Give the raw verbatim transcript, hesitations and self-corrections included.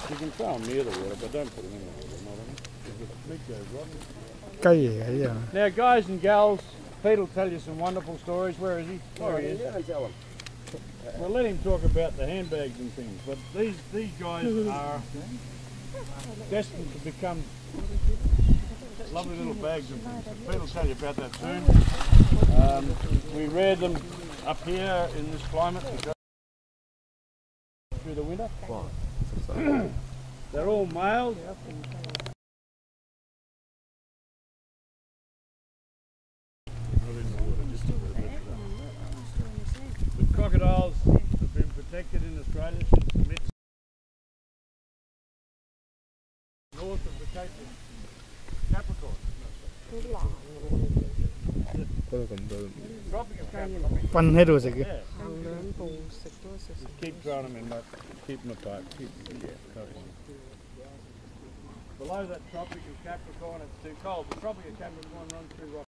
You can throw them near the water, but don't put them in the water, you know what I mean? Because the meat goes rotten. 雞嚟嘅呢樣。 Now, guys and gals, Pete will tell you some wonderful stories. Where is he? There he is. We'll let him talk about the handbags and things, but these these guys are destined to become lovely little bags of things. So Pete will tell you about that soon. Um, we rear them up here in this climate because through the winter. They're all males. The crocodiles have been protected in Australia since the mid north of the Cape of Capricorn. Tropic of Capricorn. 瞓喺度食嘅。 Yeah. Just keep throwing them in, mate. Keep them apart. Keep them, yeah, totally. Below that Tropic of Capricorn, it's too cold. The Tropic of Capricorn runs through rock.